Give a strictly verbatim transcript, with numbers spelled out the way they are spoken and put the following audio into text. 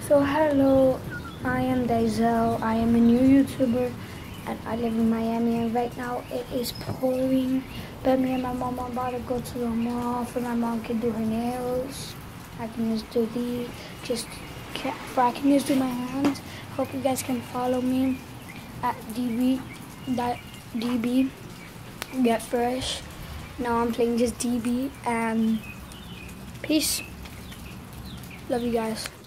So hello, I am Daisel. I am a new YouTuber and I live in Miami, and right now it is pouring. But me and my mom are about to go to the mall for my mom can do her nails. I can just do the, just, for I can just do my hands. Hope you guys can follow me at D B Get Fresh. Now I'm playing just D B and peace. Love you guys.